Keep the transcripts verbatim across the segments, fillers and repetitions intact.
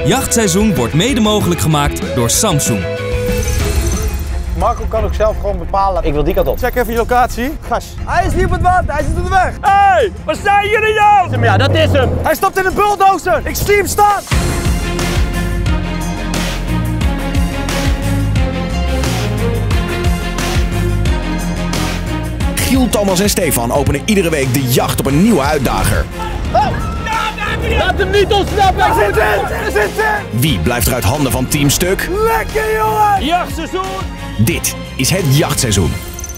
Jachtseizoen wordt mede mogelijk gemaakt door Samsung. Marco kan ook zelf gewoon bepalen. Ik wil die kant op. Check even je locatie. Gas. Hij is niet op het water, hij zit op de weg. Hé, hey, waar zijn jullie dan? Ja, dat is hem. Hij stapt in de bulldozer. Ik zie hem staan. Giel, Thomas en Stefan openen iedere week de jacht op een nieuwe uitdager. Oh. Laat hem niet ontsnappen! Daar zit het! Daar zit het! Wie blijft er uit handen van Team Stuk? Lekker jongen! Jachtseizoen! Dit is het jachtseizoen.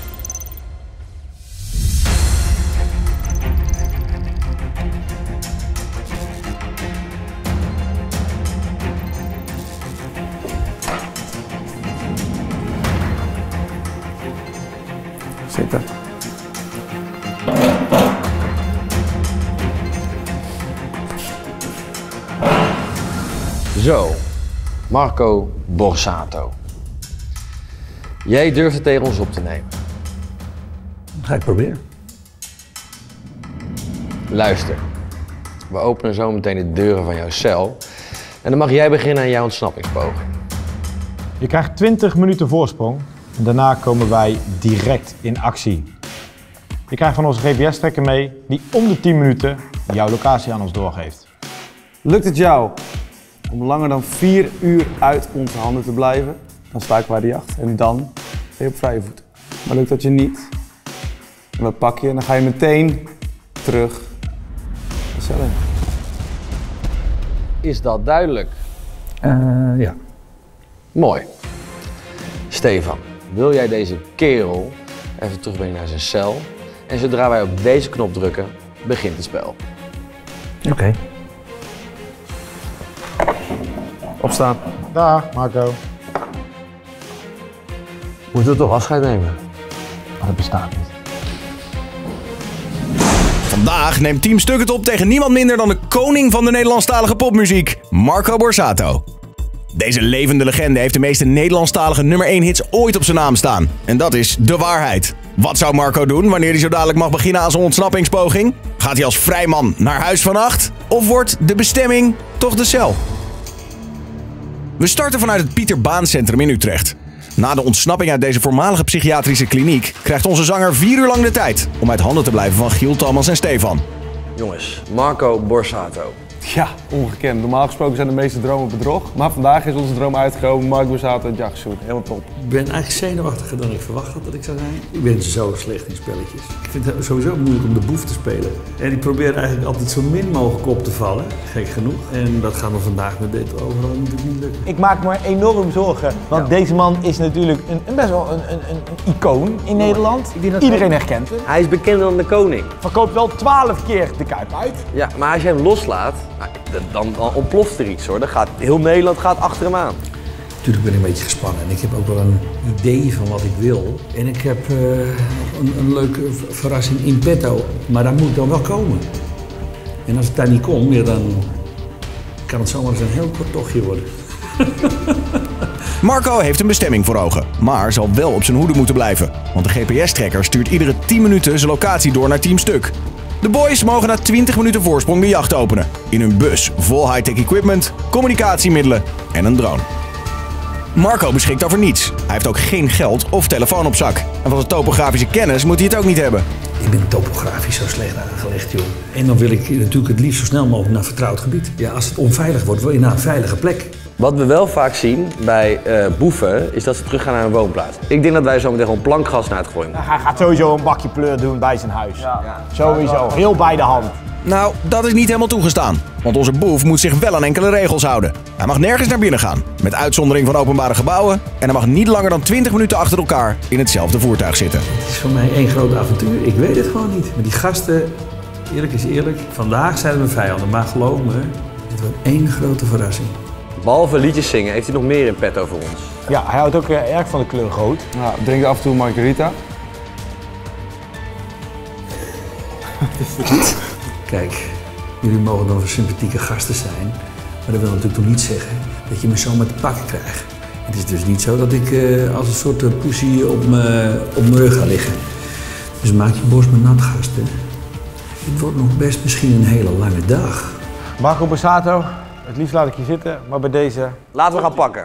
Zitten. Zo, Marco Borsato. Jij durft het tegen ons op te nemen. Dat ga ik proberen. Luister, we openen zo meteen de deuren van jouw cel. En dan mag jij beginnen aan jouw ontsnappingspoging. Je krijgt twintig minuten voorsprong. En daarna komen wij direct in actie. Je krijgt van onze G P S-trekker mee die om de tien minuten jouw locatie aan ons doorgeeft. Lukt het jou om langer dan vier uur uit onze handen te blijven, dan sta ik bij de jacht en dan ben je op vrije voeten. Maar lukt dat je niet, dan pak je en dan ga je meteen terug de cel in. Is dat duidelijk? Uh, ja. Mooi. Stefan, wil jij deze kerel even terugbrengen naar zijn cel? En zodra wij op deze knop drukken, begint het spel. Oké. Okay. Opstaan. Dag Marco. Moeten we toch afscheid nemen? Maar dat bestaat niet. Vandaag neemt Team Stuk het op tegen niemand minder dan de koning van de Nederlandstalige popmuziek, Marco Borsato. Deze levende legende heeft de meeste Nederlandstalige nummer één hits ooit op zijn naam staan. En dat is De Waarheid. Wat zou Marco doen wanneer hij zo dadelijk mag beginnen aan zijn ontsnappingspoging? Gaat hij als vrijman naar huis vannacht? Of wordt de bestemming toch de cel? We starten vanuit het Pieter Baan Centrum in Utrecht. Na de ontsnapping uit deze voormalige psychiatrische kliniek krijgt onze zanger vier uur lang de tijd om uit handen te blijven van Giel, Thomas en Stefan. Jongens, Marco Borsato. Ja, ongekend. Normaal gesproken zijn de meeste dromen bedrog. Maar vandaag is onze droom uitgekomen. Marco Borsato en jachtseizoen. Helemaal top. Ik ben eigenlijk zenuwachtiger dan ik verwacht had dat ik zou zijn. Ik ben zo slecht in spelletjes. Ik vind het sowieso moeilijk om de boef te spelen. En ik probeer eigenlijk altijd zo min mogelijk op te vallen. Gek genoeg. En dat gaat me vandaag met dit overal natuurlijk niet lukken. Ik maak me enorm zorgen. Want ja. deze man is natuurlijk een, een best wel een, een, een icoon in Nederland. Iedereen herkent hem. Hij is bekender dan de koning. Verkoopt wel twaalf keer de Kuip uit. Ja, maar als je hem loslaat, dan, dan ontploft er iets hoor. Dan gaat, heel Nederland gaat achter hem aan. Natuurlijk ben ik een beetje gespannen en ik heb ook wel een idee van wat ik wil. En ik heb uh, een, een leuke verrassing in petto, maar dat moet dan wel komen. En als het daar niet komt, ja, dan kan het zomaar eens een heel kort tochtje worden. Marco heeft een bestemming voor ogen, maar zal wel op zijn hoede moeten blijven. Want de G P S-trekker stuurt iedere tien minuten zijn locatie door naar Team Stuk. De boys mogen na twintig minuten voorsprong de jacht openen. In hun bus vol high-tech equipment, communicatiemiddelen en een drone. Marco beschikt over niets. Hij heeft ook geen geld of telefoon op zak. En van zijn topografische kennis moet hij het ook niet hebben. Ik ben topografisch zo slecht aangelegd, joh. En dan wil ik natuurlijk het liefst zo snel mogelijk naar vertrouwd gebied. Ja, als het onveilig wordt, wil je naar een veilige plek. Wat we wel vaak zien bij uh, boeven, is dat ze teruggaan naar hun woonplaats. Ik denk dat wij zo meteen gewoon plankgas naar het gooien moeten. Hij gaat sowieso een bakje pleur doen bij zijn huis. Ja. Ja. Sowieso, heel bij de hand. Nou, dat is niet helemaal toegestaan. Want onze boef moet zich wel aan enkele regels houden. Hij mag nergens naar binnen gaan, met uitzondering van openbare gebouwen. En hij mag niet langer dan twintig minuten achter elkaar in hetzelfde voertuig zitten. Het is voor mij één groot avontuur. Ik weet het gewoon niet. Maar die gasten, eerlijk is eerlijk, vandaag zijn we vijanden. Maar geloof me, het wordt één grote verrassing. Behalve liedjes zingen, heeft hij nog meer in petto voor ons? Ja, hij houdt ook uh, erg van de kleur rood. Nou, drink af en toe margarita. Kijk, jullie mogen dan sympathieke gasten zijn, maar dat wil natuurlijk toch niet zeggen dat je me zomaar te pakken krijgt. Het is dus niet zo dat ik uh, als een soort uh, poesie op mijn op mijn rug ga liggen. Dus maak je borst maar nat, gasten. Het wordt nog best misschien een hele lange dag. Marco Borsato, Het liefst laat ik je zitten, maar bij deze... Laten we gaan pakken.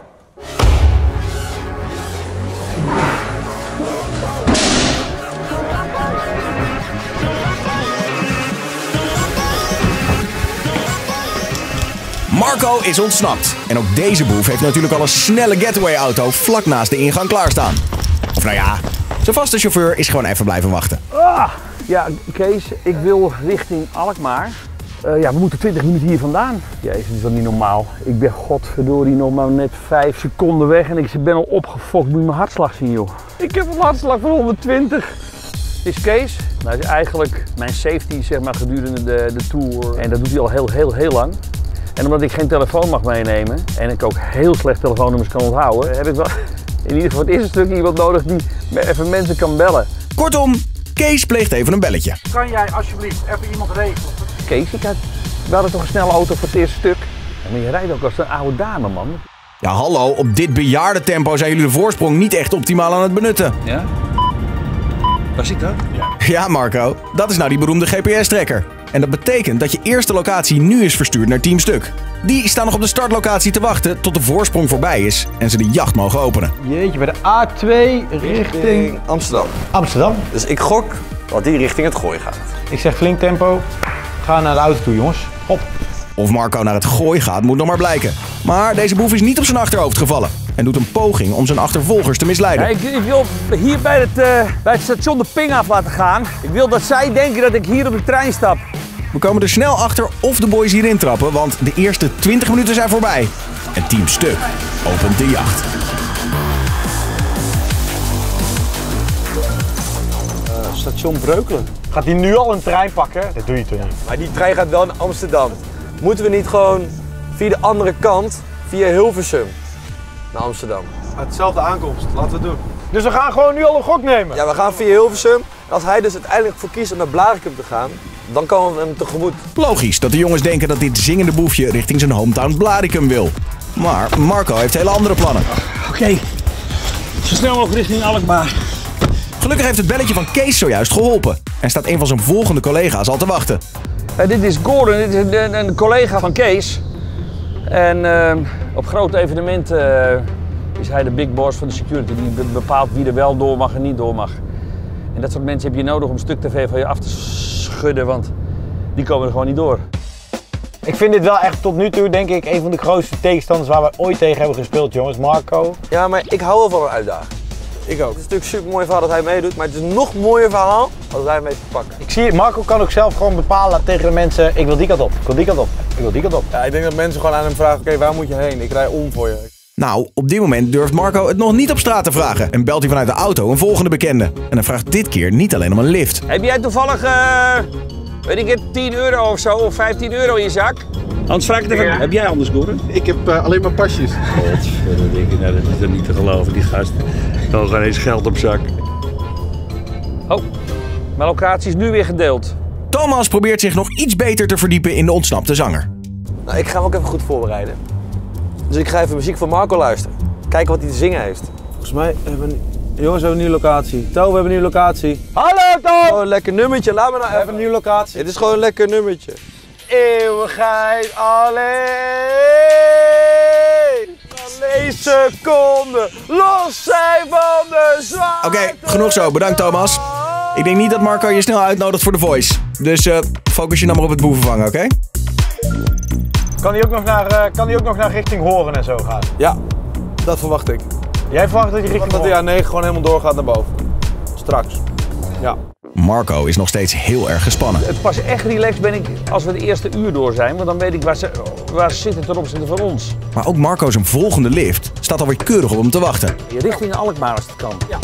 Marco is ontsnapt. En ook deze boef heeft natuurlijk al een snelle getaway-auto vlak naast de ingang klaarstaan. Of nou ja, zijn vaste chauffeur is gewoon even blijven wachten. Ah, ja, Kees, ik wil richting Alkmaar. Uh, ja, we moeten twintig minuten hier vandaan. Jezus, dat is toch niet normaal. Ik ben godverdorie nog maar net vijf seconden weg en ik ben al opgefokt. Moet je mijn hartslag zien, joh. Ik heb een hartslag van honderdtwintig. Dit is Kees. Nou, dat is eigenlijk mijn safety, zeg maar, gedurende de, de tour. En dat doet hij al heel, heel, heel lang. En omdat ik geen telefoon mag meenemen en ik ook heel slecht telefoonnummers kan onthouden, heb ik wel in ieder geval het eerste stuk iemand nodig die even mensen kan bellen. Kortom, Kees pleegt even een belletje. Kan jij alsjeblieft even iemand regelen? Kees, ik had, we hadden toch een snelle auto voor het eerste stuk. Ja, maar je rijdt ook als een oude dame, man. Ja, hallo, op dit bejaardentempo zijn jullie de voorsprong niet echt optimaal aan het benutten. Ja? Was ik dat? Ja. Ja, Marco, dat is nou die beroemde G P S-tracker. En dat betekent dat je eerste locatie nu is verstuurd naar Team Stuk. Die staan nog op de startlocatie te wachten tot de voorsprong voorbij is en ze de jacht mogen openen. Jeetje, bij de A twee richting Amsterdam. Amsterdam. Dus ik gok dat die richting het Gooi gaat. Ik zeg flink tempo. Ga naar de auto toe, jongens. Hop. Of Marco naar het Gooi gaat, moet nog maar blijken. Maar deze boef is niet op zijn achterhoofd gevallen en doet een poging om zijn achtervolgers te misleiden. Ja, ik, ik wil hier bij het, uh, bij het station de ping af laten gaan. Ik wil dat zij denken dat ik hier op de trein stap. We komen er snel achter of de boys hierin trappen, want de eerste twintig minuten zijn voorbij. En Team Stuk opent de jacht. Uh, station Breukelen. Gaat hij nu al een trein pakken? Dat doe je toch niet? Maar die trein gaat wel naar Amsterdam. Moeten we niet gewoon via de andere kant, via Hilversum, naar Amsterdam? Hetzelfde aankomst, laten we het doen. Dus we gaan gewoon nu al een gok nemen? Ja, we gaan via Hilversum. Als hij dus uiteindelijk voor kiest om naar Blaricum te gaan, dan komen we hem tegemoet. Logisch dat de jongens denken dat dit zingende boefje richting zijn hometown Blaricum wil. Maar Marco heeft hele andere plannen. Oké, okay. Zo snel mogelijk richting Alkmaar. Gelukkig heeft het belletje van Kees zojuist geholpen. En staat een van zijn volgende collega's al te wachten. Uh, dit is Gordon, dit is een, een collega van Kees. En uh, op grote evenementen uh, is hij de big boss van de security. Die bepaalt wie er wel door mag en niet door mag. En dat soort mensen heb je nodig om Stuk T V van je af te schudden, want die komen er gewoon niet door. Ik vind dit wel echt tot nu toe, denk ik, een van de grootste tegenstanders waar we ooit tegen hebben gespeeld, jongens. Marco. Ja, maar ik hou wel van een uitdaging. Ik ook. Het is natuurlijk een super mooi verhaal dat hij meedoet, maar het is een nog mooier verhaal als hij mee te pakken. Ik zie, Marco kan ook zelf gewoon bepalen tegen de mensen, ik wil die kant op, ik wil die kant op, ik wil die kant op. Ja, ik denk dat mensen gewoon aan hem vragen, oké, okay, waar moet je heen? Ik rij om voor je. Nou, op dit moment durft Marco het nog niet op straat te vragen en belt hij vanuit de auto een volgende bekende. En hij vraagt dit keer niet alleen om een lift. Heb jij toevallig, uh, weet ik het, tien euro of zo, of vijftien euro in je zak? Anders vraag ik het even. Ja. Heb jij anders, Gordon? Ik heb uh, alleen maar pasjes. Dan denk ik, nou, dat is er niet te geloven, die gast. Dan geen eens geld op zak. Oh, mijn locatie is nu weer gedeeld. Thomas probeert zich nog iets beter te verdiepen in de ontsnapte zanger. Nou, ik ga hem ook even goed voorbereiden. Dus ik ga even muziek van Marco luisteren. Kijken wat hij te zingen heeft. Volgens mij hebben we... Jongens, we hebben een nieuwe locatie. To, we hebben een nieuwe locatie. Hallo, To! Gewoon een lekker nummertje, laat me nou even. We hebben een nieuwe locatie. Het is gewoon een lekker nummertje. Eeuwigheid alleen. Alleen seconden. Los zijn van de zwaar. Oké, okay, genoeg zo. Bedankt, Thomas. Ik denk niet dat Marco je snel uitnodigt voor The Voice. Dus uh, focus je nou maar op het boevenvangen, oké? Okay? Kan hij ook nog naar, uh, kan hij ook nog naar richting Horen en zo gaan? Ja, dat verwacht ik. Jij verwacht dat hij richting dat hij A negen gewoon helemaal doorgaat naar boven. Straks. Ja. Marco is nog steeds heel erg gespannen. Het pas echt relaxed ben ik als we de eerste uur door zijn, want dan weet ik waar ze, waar ze zitten ten opzichte van ons. Maar ook Marco zijn volgende lift staat alweer keurig op hem te wachten. Richting Alkmaar als het kan. Ja,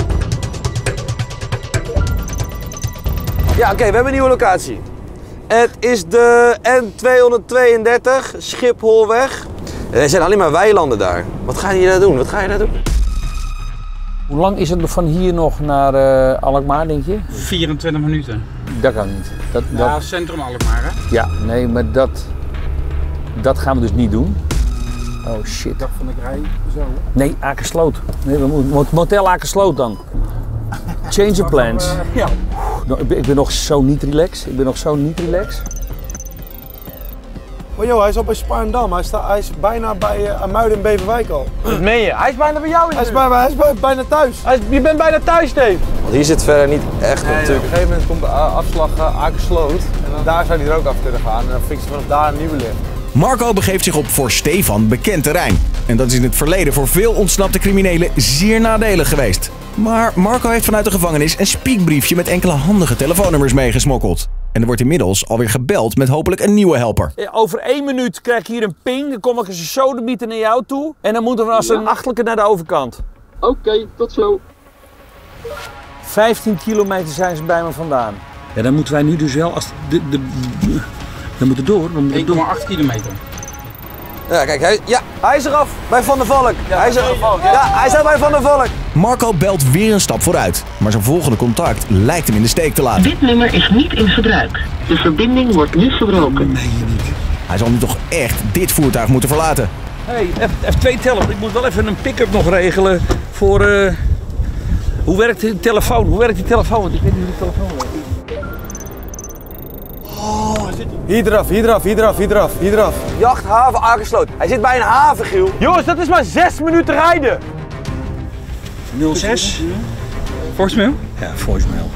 ja oké, okay, we hebben een nieuwe locatie. Het is de N tweehonderdtweeëndertig, Schipholweg. Er zijn alleen maar weilanden daar. Wat ga je daar doen? Wat ga je daar doen? Hoe lang is het van hier nog naar uh, Alkmaar, denk je? vierentwintig minuten. Dat kan niet. Dat, ja, dat... centrum Alkmaar, hè? Ja, nee, maar dat, dat gaan we dus niet doen. Oh shit. Dag van de rij, zo. Nee, Akersloot. Nee, we moeten Motel Akersloot dan. Change of plans. Uh, ja. Ik ben nog zo niet relaxed. Ik ben nog zo niet relaxed. Oh joh, hij is al bij Spaarndam. Hij, staat, hij is bijna bij uh, Amuiden en Beverwijk al. Dat meen je? Hij is bijna bij jou in de Hij is, bij, hij is bij, bijna thuis. Hij is, je bent bijna thuis, Steve. Want hier zit verder niet echt Nee, op natuurlijk. op een gegeven moment komt de afslag uh, Akersloot. En dan daar zou hij er ook af kunnen gaan. En dan fixen we vanaf daar een nieuwe lift. Marco begeeft zich op voor Stefan bekend terrein. En dat is in het verleden voor veel ontsnapte criminelen zeer nadelig geweest. Maar Marco heeft vanuit de gevangenis een spiekbriefje met enkele handige telefoonnummers meegesmokkeld. En er wordt inmiddels alweer gebeld met hopelijk een nieuwe helper. Over één minuut krijg ik hier een ping. Dan kom ik als een sodemieter naar jou toe. En dan moeten we als een achterlijke naar de overkant. Oké, okay, tot zo. vijftien kilometer zijn ze bij me vandaan. Ja, dan moeten wij nu dus wel, als de, de, de dan moeten we door. één komma acht kilometer. Ja, kijk, hij, ja, hij is eraf bij Van der Valk. Ja, hij is er, ja, hij staat bij Van der Valk. Marco belt weer een stap vooruit. Maar zijn volgende contact lijkt hem in de steek te laten. Dit nummer is niet in gebruik. De verbinding wordt nu verbroken. Nee, niet. Hij zal nu toch echt dit voertuig moeten verlaten. Hé, hey, F twee tellen. Ik moet wel even een pick-up nog regelen voor... Uh... Hoe werkt die telefoon? Hoe werkt die telefoon? Want ik weet niet hoe die telefoon werkt. Hier eraf, hier eraf, hier eraf, hier eraf, hier eraf. Jachthaven Akersloot. Hij zit bij een haven, Giel. Jongens, dat is maar zes minuten rijden. nul zes. Voicemail? Ja, voicemail.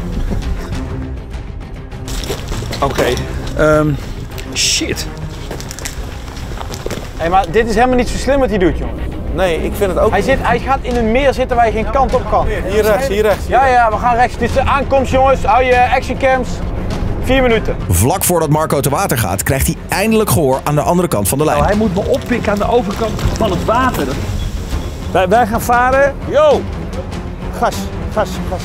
Oké. Okay. Um, shit. Hé, hey, maar dit is helemaal niet zo slim wat hij doet, jongen. Nee, ik vind het ook. Hij, zit, hij gaat in een meer zitten waar je geen kant op kan. Hier rechts, hier rechts. Hier ja, ja, we gaan rechts. Dit is de aankomst, jongens. Hou je actioncams. Vier minuten. Vlak voordat Marco te water gaat, krijgt hij eindelijk gehoor aan de andere kant van de lijn. Nou, hij moet me oppikken aan de overkant van het water. Wij, wij gaan varen. Yo! Gas, gas, gas.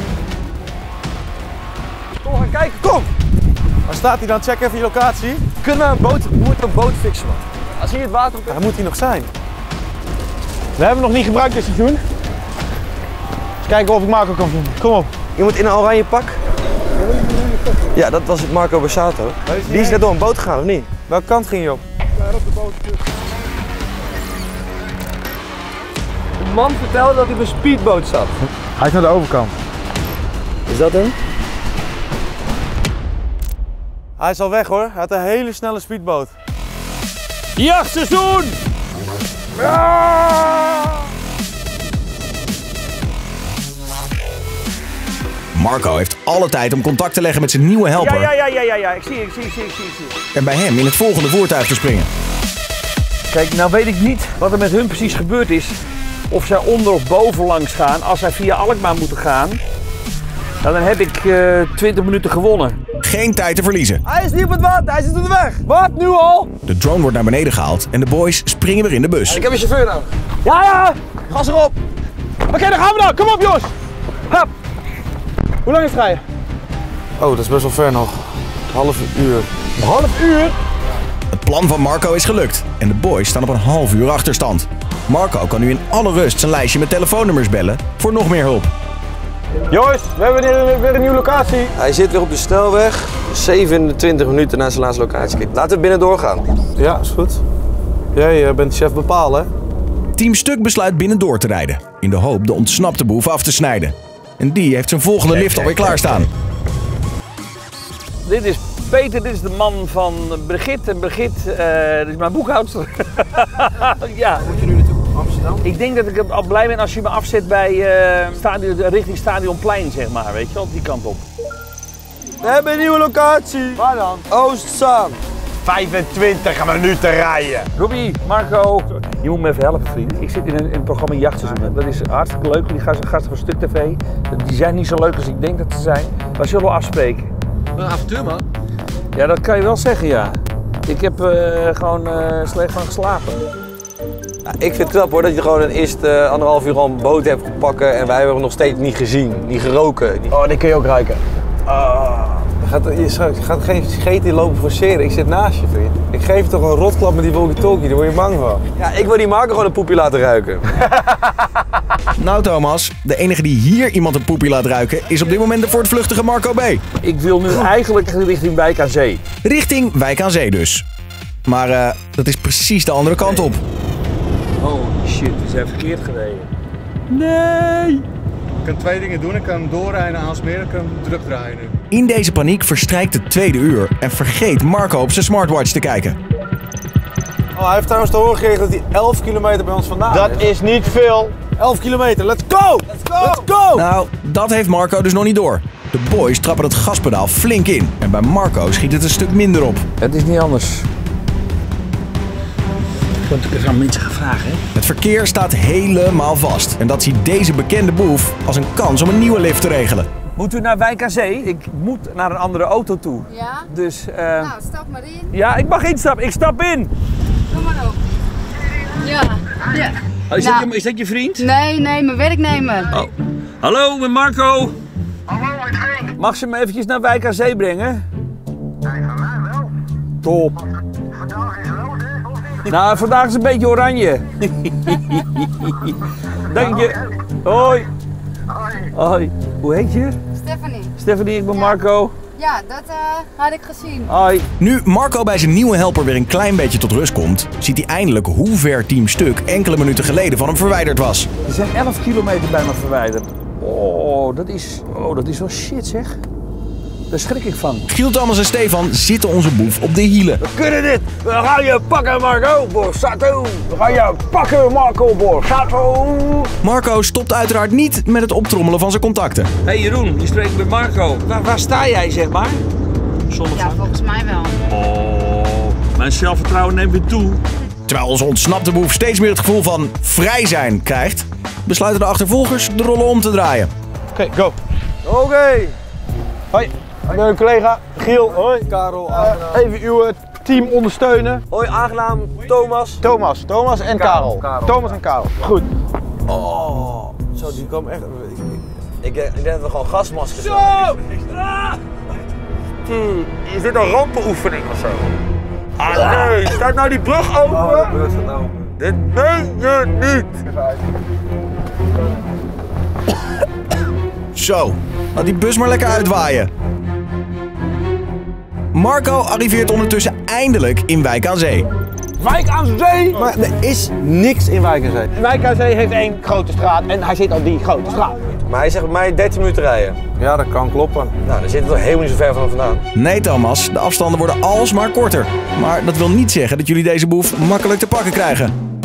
Kom, we gaan kijken, kom! Waar staat hij dan? Check even je locatie. Kunnen we een boot, we moeten een boot fixen, man. Als hier het water op is. Waar moet hij nog zijn? We hebben hem nog niet gebruikt dit seizoen. Eens kijken of ik Marco kan vinden. Kom op. Iemand in een oranje pak? Ja, dat was het Marco Borsato. Die is net door een boot gegaan, of niet? Welke kant ging je op? Daar op de boot. De man vertelde dat hij op een speedboot zat. Hij is naar de overkant. Is dat hem? Hij is al weg hoor. Hij had een hele snelle speedboot. Jachtseizoen! Marco heeft alle tijd om contact te leggen met zijn nieuwe helper. Ja, ja, ja, ja, ja, ja. Ik zie, ik zie, ik zie, ik zie, ik zie. En bij hem in het volgende voertuig te springen. Kijk, nou weet ik niet wat er met hun precies gebeurd is. Of zij onder of boven langs gaan. Als zij via Alkmaar moeten gaan, nou, dan heb ik uh, twintig minuten gewonnen. Geen tijd te verliezen. Hij is niet op het water, hij zit op de weg. Wat, nu al? De drone wordt naar beneden gehaald en de boys springen weer in de bus. Ik heb een chauffeur nou. Ja, ja. Gas erop. Oké, okay, dan gaan we dan. Kom op, jongens. Hup. Hoe lang is het rijden? Oh, dat is best wel ver nog. Half uur. Een half uur? Het plan van Marco is gelukt en de boys staan op een half uur achterstand. Marco kan nu in alle rust zijn lijstje met telefoonnummers bellen voor nog meer hulp. Jongens, we hebben weer, weer een nieuwe locatie. Hij zit weer op de snelweg. zevenentwintig minuten naar zijn laatste locatie. Laten we binnen doorgaan. Ja, is goed. Jij bent chef bepalen, hè? Team Stuk besluit binnen door te rijden, in de hoop de ontsnapte boef af te snijden. En die heeft zijn volgende lift alweer klaarstaan. Dit is Peter, dit is de man van Brigitte. En Brigitte, uh, dit is mijn boekhoudster. Ja. Moet je nu naartoe? Amsterdam? Ik denk dat ik al blij ben als je me afzet bij uh, stadion, richting Stadionplein, zeg maar. Weet je wel, die kant op. We hebben een nieuwe locatie. Waar dan? Oostzaan. vijfentwintig minuten rijden. Robbie, Marco, je moet me even helpen, vriend. Ik zit in een, in een programma Jachtseizoen. Dat is hartstikke leuk. Die gasten, gasten van Stuk T V. Die zijn niet zo leuk als ik denk dat ze zijn. Waar zullen we afspreken? Een avontuur, man. Ja, dat kan je wel zeggen, ja. Ik heb uh, gewoon uh, slecht van geslapen. Ja, ik vind het knap hoor, dat je gewoon een eerste uh, anderhalf uur al een boot hebt gepakken en wij hebben hem nog steeds niet gezien, niet geroken. Niet... Oh, die kun je ook ruiken. Ah. Gaat, je gaat geen scheet lopen forceren, ik zit naast je, vriend. Ik geef je toch een rotklap met die walkie-talkie, daar word je bang van. Ja, ik wil die Marco gewoon een poepje laten ruiken. Nou Thomas, de enige die hier iemand een poepje laat ruiken is op dit moment de voortvluchtige Marco B. Ik wil nu eigenlijk richting Wijk aan Zee. Richting Wijk aan Zee dus. Maar uh, dat is precies de andere kant op. Holy shit, we zijn verkeerd gereden. Nee! Ik kan twee dingen doen. Ik kan doorrijden aan Aalsmeer, ik kan terugdraaien. In deze paniek verstrijkt het tweede uur en vergeet Marco op zijn smartwatch te kijken. Oh, hij heeft trouwens te horen gekregen dat hij elf kilometer bij ons vandaan Dat is. is niet veel. elf kilometer, let's go! Let's go! Let's go! Nou, dat heeft Marco dus nog niet door. De boys trappen het gaspedaal flink in. En bij Marco schiet het een stuk minder op. Het is niet anders. Want ik er aan mensen gevraagd, hè? Het verkeer staat helemaal vast. En dat ziet deze bekende boef als een kans om een nieuwe lift te regelen. Moet u naar Wijk aan Zee? Ik moet naar een andere auto toe. Ja? Dus, uh... Nou, stap maar in. Ja, ik mag instappen. Ik stap in. Kom maar op. Ja. ja. Oh, is, nou, dat je, is dat je vriend? Nee, nee, mijn werknemer. Oh. Hallo, met Marco. Hallo, met Henk. Mag ze me eventjes naar Wijk aan Zee brengen? Nee, van mij wel. Top. Vandaag is rood, hè? Of niet? Nou, vandaag is een beetje oranje. Dank je. Hoi. Hoi. Hoi. Hoe heet je? Stephanie. Stephanie, ik ben Marco. Ja, dat uh, had ik gezien. Hoi. Nu Marco bij zijn nieuwe helper weer een klein beetje tot rust komt, ziet hij eindelijk hoe ver Team Stuk enkele minuten geleden van hem verwijderd was. Ze zijn elf kilometer bij me verwijderd. Oh, dat is, oh, dat is wel shit, zeg. Daar schrik ik van. Giel, Thomas en Stefan zitten onze boef op de hielen. We kunnen dit. We gaan je pakken, Marco Borsato. We gaan je pakken, Marco Borsato. Marco stopt uiteraard niet met het optrommelen van zijn contacten. Hé hey Jeroen, je spreekt met Marco. Waar, waar sta jij, zeg maar? Ja, volgens mij wel. Oh, mijn zelfvertrouwen neemt weer toe. Terwijl onze ontsnapte boef steeds meer het gevoel van vrij zijn krijgt, besluiten de achtervolgers de rollen om te draaien. Oké, okay, go. Oké. Okay. Hoi, ik ben een collega Giel. Hoi. Karel, uh, even uw uh, team ondersteunen. Hoi, aangenaam. Thomas. Thomas, Thomas en Karel. Karel. Thomas en Karel. Goed. Oh, zo, die komen echt... Ik, ik, ik denk dat we gewoon gasmaskers zo! Ah! Hmm, is dit een rampenoefening of zo? Ah nee, staat nou die brug open? Oh, de brug staat open. Dit meen je niet! Zo, laat die bus maar lekker uitwaaien. Marco arriveert ondertussen eindelijk in Wijk aan Zee. Wijk aan Zee? Maar er is niks in Wijk aan Zee. Wijk aan Zee heeft één grote straat en hij zit op die grote straat. Maar hij zegt bij mij dertien minuten rijden. Ja, dat kan kloppen. Nou, daar zit het toch helemaal niet zo ver van vandaan. Nee Thomas, de afstanden worden alsmaar korter. Maar dat wil niet zeggen dat jullie deze boef makkelijk te pakken krijgen.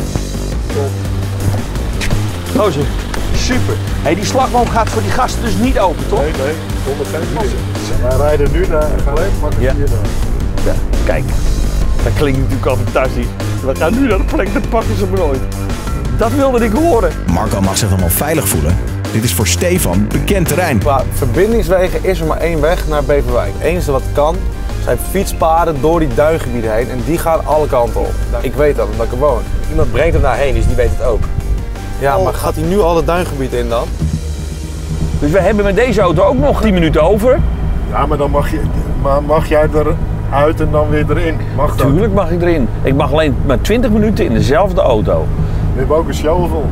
Gozer, super. Hey, die slagboom gaat voor die gasten dus niet open, toch? Nee, nee, zonder geen idee. Wij rijden nu naar Galeet, maar ja. Hier naar. Ja, kijk. Dat klinkt natuurlijk al fantastisch. We gaan nu naar de plek, dat pakken ze me nooit. Dat wilde ik horen. Marco mag zich allemaal veilig voelen. Dit is voor Stefan bekend terrein. Qua verbindingswegen is er maar één weg naar Beverwijk. Het enige wat kan zijn fietspaden door die duingebieden heen en die gaan alle kanten op. Ik weet dat, omdat ik er woon. Iemand brengt hem daarheen, dus die weet het ook. Ja, maar gaat hij nu al het duingebied in dan? Dus we hebben met deze auto ook nog tien minuten over. Ja, maar dan mag, je, maar mag jij eruit en dan weer erin. Mag dat? Tuurlijk mag ik erin. Ik mag alleen maar twintig minuten in dezelfde auto. We hebben ook een shovel.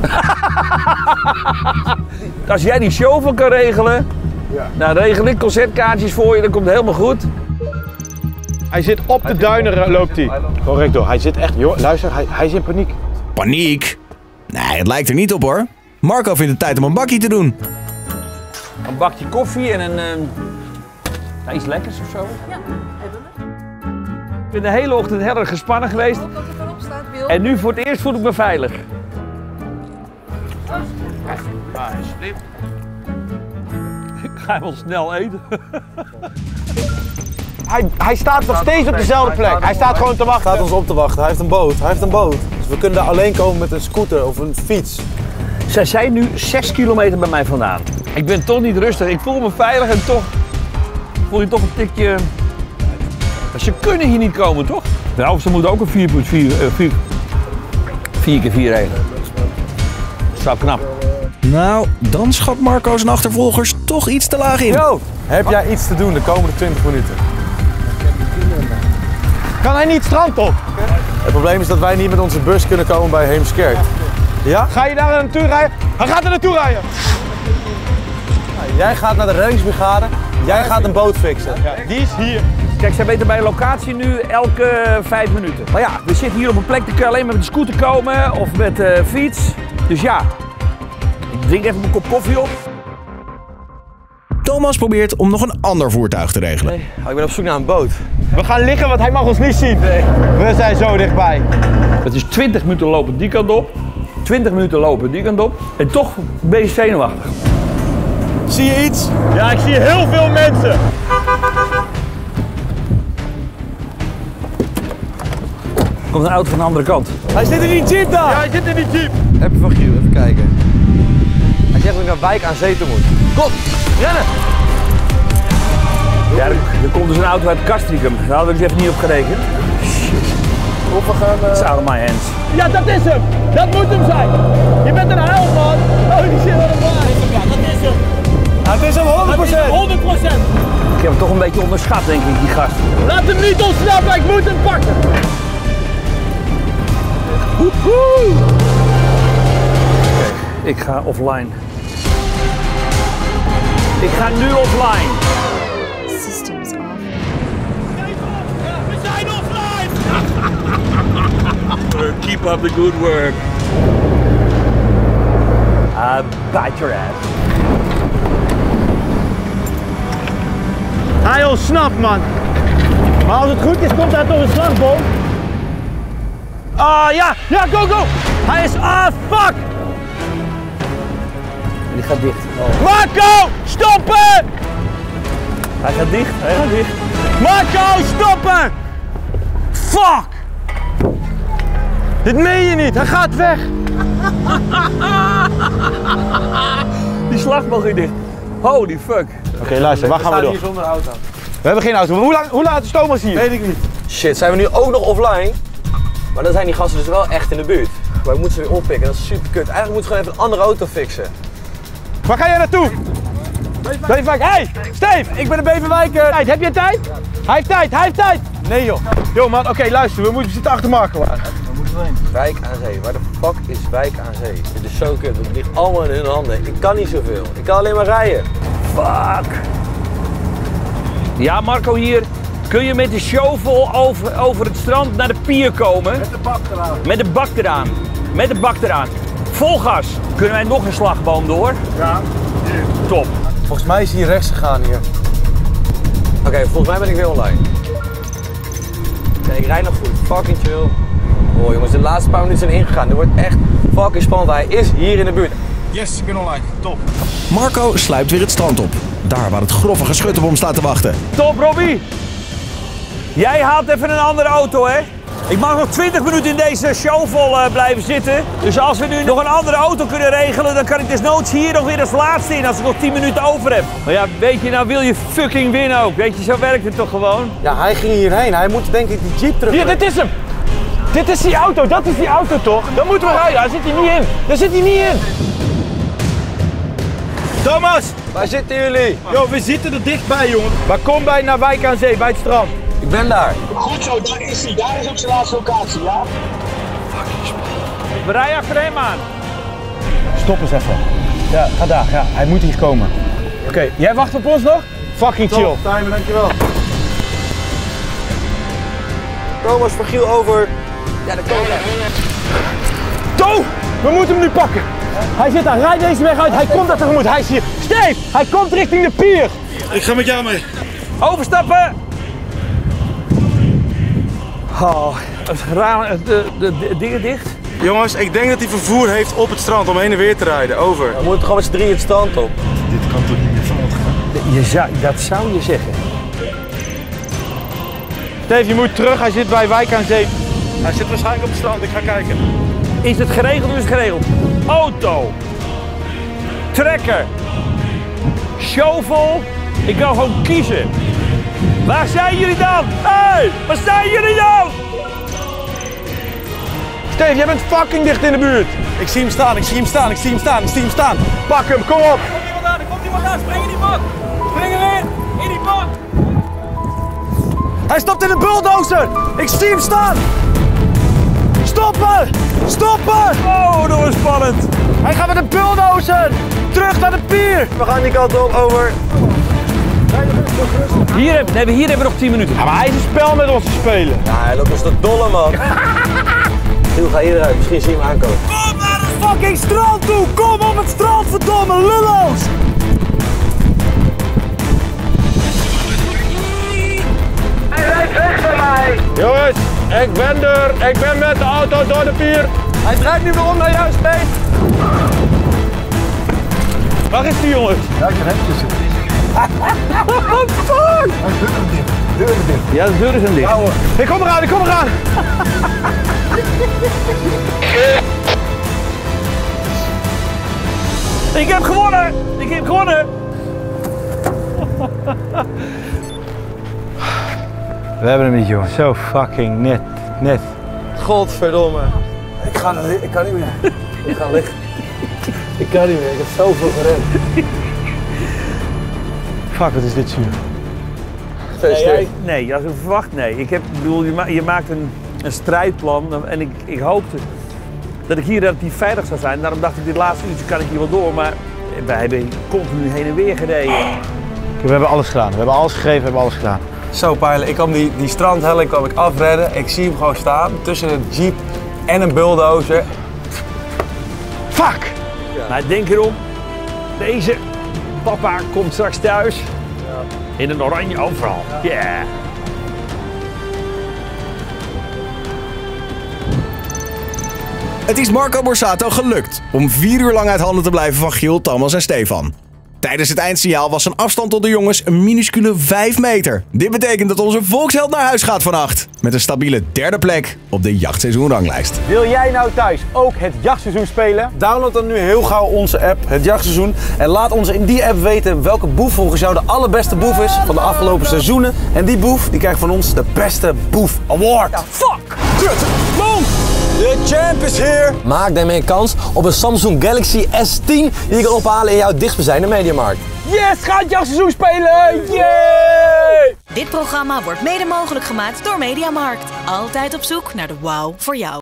Als jij die shovel kan regelen, ja. Nou regel ik concertkaartjes voor je, dan komt het helemaal goed. Hij zit op de duinen, loopt hij. Gewoon rechtdoor. Hij zit echt, joh, luister, hij, hij is in paniek. Paniek? Nee, het lijkt er niet op hoor. Marco vindt het tijd om een bakje te doen. Een bakje koffie en een... Uh, iets lekkers of zo? Ja, hebben we. Ik ben de hele ochtend heel erg gespannen geweest. Ik hoop dat er voorop staat, Wil. En nu voor het eerst voel ik me veilig. Oh. Ah, slim. Ik ga wel snel eten. Hij, hij staat nog steeds op dezelfde plek. Hij staat gewoon te wachten. Hij staat ons op te wachten. Hij heeft een boot. Hij heeft een boot. Dus we kunnen daar alleen komen met een scooter of een fiets. Zij zijn nu zes kilometer bij mij vandaan. Ik ben toch niet rustig. Ik voel me veilig en toch voel je toch een tikje... Ze kunnen hier niet komen, toch? Nou, ze moeten ook een vier keer vier regelen. Dat zou knap. Nou, dan schat Marco zijn achtervolgers toch iets te laag in. Yo, heb jij iets te doen de komende twintig minuten? Kan hij niet strand op? Het probleem is dat wij niet met onze bus kunnen komen bij Heemskerk. Ja? Ga je daar naartoe rijden? Hij gaat er naartoe rijden! Nou, jij gaat naar de reddingsbrigade, jij gaat een boot fixen. Ja, die is hier. Kijk, zij weten bij een locatie nu elke vijf minuten. Maar ja, we zitten hier op een plek, die kun je alleen maar met de scooter komen of met de uh, fiets. Dus ja, ik drink even een kop koffie op. Thomas probeert om nog een ander voertuig te regelen. Nee, ik ben op zoek naar een boot. We gaan liggen, want hij mag ons niet zien. Nee. We zijn zo dichtbij. Het is twintig minuten lopen die kant op. twintig minuten lopen die kant op. En toch ben je zenuwachtig. Zie je iets? Ja, ik zie heel veel mensen. Er komt een auto van de andere kant. Hij zit in die jeep daar. Ja, hij zit in die jeep. Heb je van Giel, even kijken. Hij zegt dat ik naar Wijk aan Zee toe moet. Kom, rennen! Ja, er, er komt dus een auto uit Castricum. Daar hadden we dus even niet op gerekend. Shit. Of we gaan... Uh... It's out of my hands. Ja, dat is hem. Dat moet hem zijn. Je bent een held, man. Oh, die zit er erbij. Ja, dat is hem. Ja, het is hem honderd procent. honderd procent. Ik heb hem toch een beetje onderschat, denk ik, die gast. Laat hem niet ontsnappen, ik moet hem pakken. Woehoe. Ik ga offline. Ik ga nu offline. Systems off. We zijn offline! Keep up the good work. Uh, bite your ass. Hij ontsnapt, man. Maar als het goed is, komt hij toch een slagboom. Ah, ja! Ja, go, go! Hij is... Ah, fuck! Die gaat dicht. Oh. Marco, stoppen! Hij gaat dicht, hij gaat dicht. Marco, stoppen! Fuck! Dit meen je niet, hij gaat weg. Die slagboom ging dicht. Holy fuck. Oké, okay, luister, waar gaan we door? hier zonder auto. We hebben geen auto. Hoe lang, hoe laat is Thomas hier? Weet ik niet. Shit, zijn we nu ook nog offline? Maar dan zijn die gasten dus wel echt in de buurt. Maar we moeten ze weer oppikken, dat is super kut. Eigenlijk moeten we gewoon even een andere auto fixen. Waar ga jij naartoe? Beverwijk. Hey, Steve, ik ben een Beverwijker. Heb je tijd? Ja. Hij heeft tijd, hij heeft tijd. Nee joh. Yo man, oké okay, luister, we moeten zitten achter Marco aan. Waar moeten we heen? Wijk aan Zee. Waar de fuck is Wijk aan Zee? Dit is zo kut, het ligt allemaal in hun handen. Ik kan niet zoveel. Ik kan alleen maar rijden. Fuck. Ja Marco hier. Kun je met de shovel over, over het strand naar de pier komen? Met de bak eraan. Met de bak eraan. Met de bak eraan. Vol gas. Kunnen wij nog een slagboom door? Ja. Hier. Top. Volgens mij is hij rechts gegaan hier. Oké, okay, volgens mij ben ik weer online. Nee, ik rijd nog goed. Fucking chill. Oh jongens, de laatste paar minuten zijn ingegaan. Dit wordt echt fucking spannend. Hij is hier in de buurt. Yes, ik ben online. Top. Marco sluipt weer het strand op. Daar waar het grove geschut op hem staat te wachten. Top, Robbie. Jij haalt even een andere auto, hè? Ik mag nog twintig minuten in deze shovel uh, blijven zitten. Dus als we nu nog een andere auto kunnen regelen, dan kan ik desnoods hier nog weer als laatste in als ik nog tien minuten over heb. Maar ja, weet je, nou wil je fucking winnen ook. Weet je, zo werkt het toch gewoon? Ja, hij ging hierheen. Hij moet denk ik die jeep terug. Hier, dit is hem. Dit is die auto. Dat is die auto toch? Dan moeten we rijden. Daar zit hij niet in. Daar zit hij niet in. Thomas! Waar zitten jullie? Yo, we zitten er dichtbij, jongen. Maar kom bij naar Wijk aan Zee, bij het strand. Ik ben daar. Goed zo, daar is hij. Daar is ook zijn laatste locatie, ja? We rijden achter hem aan. Stop eens even. Ja, ga daar. Ja, hij moet hier komen. Oké, okay, jij wacht op ons nog? Fucking chill. Timer, dankjewel. Thomas, voor Giel over. Ja, de komen. To! We moeten hem nu pakken. Hij zit daar. Rijd deze weg uit. Hij komt daar tegemoet. Hij is hier. Steve, hij komt richting de pier. Ik ga met jou mee. Overstappen. Oh, het raam, de, de, de dingen dicht. Jongens, ik denk dat hij vervoer heeft op het strand om heen en weer te rijden. Over. We moeten gewoon met z'n drieën het strand op. Dit kan toch niet meer fout gaan? Je zou, dat zou je zeggen. Steve, je moet terug. Hij zit bij Wijk aan Zee. Hij zit waarschijnlijk op het strand. Ik ga kijken. Is het geregeld of is het geregeld? Auto. Trekker. Shovel. Ik kan gewoon kiezen. Waar zijn jullie dan? Hé, hey, waar zijn jullie dan? Steve, jij bent fucking dicht in de buurt. Ik zie hem staan, ik zie hem staan, ik zie hem staan, ik zie hem staan. Pak hem, kom op. Er komt iemand aan, er komt iemand aan. Spring in die bak. Spring erin, in die bak. Hij stopt in de bulldozer. Ik zie hem staan. Stoppen, stoppen. Oh, dat was spannend. Hij gaat met een bulldozer. Terug naar de pier. We gaan die kant op, over. Hier, heb, nee, hier hebben we nog tien minuten. Ja, maar hij is een spel met ons te spelen. Ja, hij loopt ons de dolle, man. Giel, ga hier eruit. Misschien zie je hem aankomen. Kom naar het fucking strand toe. Kom op het strand, verdomme, lullo's. Hij Blijf weg van mij! Jongens, ik ben er. Ik ben met de auto door de pier. Hij draait nu weer om naar jou, Steve. Waar is die, jongens? Ja, ik kan hem tussen. What the fuck? Deur is dicht. Ja, de deur is hem dicht. Ja, hoor. Ik kom eraan, ik kom eraan. Ik heb gewonnen! Ik heb gewonnen! We hebben hem niet, jongen. Zo fucking net. Net. Godverdomme. Ik, ga, ik kan niet meer. Ik ga liggen. Ik kan niet meer. Ik heb zoveel gerend. Fuck, wat is dit zuur. Nee, jij, nee, als ik verwacht, nee. Ik heb, bedoel, je, ma je maakt een, een strijdplan en ik, ik hoopte dat ik hier relatief veilig zou zijn. Daarom dacht ik, dit laatste uurtje kan ik hier wel door, maar wij hebben continu heen en weer gereden. We hebben alles gedaan. We hebben alles gegeven, we hebben alles gedaan. Zo pijnlijk. Ik kwam die, die strandhelling kwam ik afredden. Ik zie hem gewoon staan tussen een jeep en een bulldozer. Fuck! Ja. Maar denk erom, deze papa komt straks thuis. Ja. In een oranje overal. Ja. Yeah. Het is Marco Borsato gelukt om vier uur lang uit handen te blijven van Giel, Thomas en Stefan. Tijdens het eindsignaal was zijn afstand tot de jongens een minuscule vijf meter. Dit betekent dat onze volksheld naar huis gaat vannacht. Met een stabiele derde plek op de jachtseizoenranglijst. Wil jij nou thuis ook het jachtseizoen spelen? Download dan nu heel gauw onze app, het jachtseizoen. En laat ons in die app weten welke boef volgens jou de allerbeste boef is van de afgelopen seizoenen. En die boef die krijgt van ons de beste boef award. Ja, fuck! Kut! Boom! De champ is here! Maak daarmee kans op een Samsung Galaxy S tien die je kan ophalen in jouw dichtstbijzijnde Mediamarkt. Yes, ga het jachtseizoen spelen! Yay! Dit programma wordt mede mogelijk gemaakt door Mediamarkt. Altijd op zoek naar de wow voor jou.